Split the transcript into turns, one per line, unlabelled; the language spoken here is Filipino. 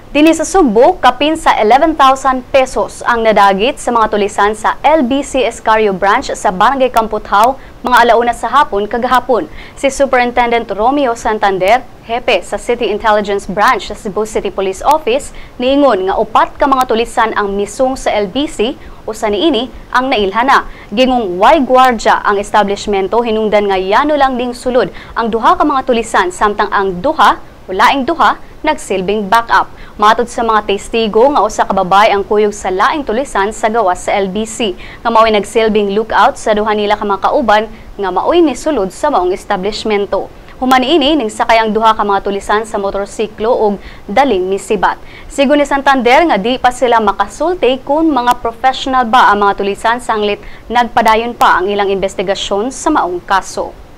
Dinhi sa Sugbo, kapin sa 11,000 pesos ang nadagit sa mga tulisan sa LBC Escario Branch sa Barangay Kamputhaw, mga alauna sa hapon kagahapon. Si Superintendent Romeo Santander, hepe sa City Intelligence Branch sa Cebu City Police Office, niingon nga upat ka mga tulisan ang misung sa LBC o sa niini ang nailhana. Gingong way gwardya ang establishmento, hinungdan nga yano lang ding sulod ang duha ka mga tulisan samtang ang duha o laing duha nagsilbing backup. Matod sa mga testigo nga usa ka babay ang kuyog sa laing tulisan sa gawas sa LBC nga mao'y nagsilbing lookout sa duha nila ka mga kauban nga mao'y nisulod sa maong establishmento. Human ini ning sakay ang duha ka mga tulisan sa motorsiklo ug daling misibat. Sigon ni Santander nga di pa sila makasulti kung mga professional ba ang mga tulisan sanglit nagpadayon pa ang ilang investigasyon sa maong kaso.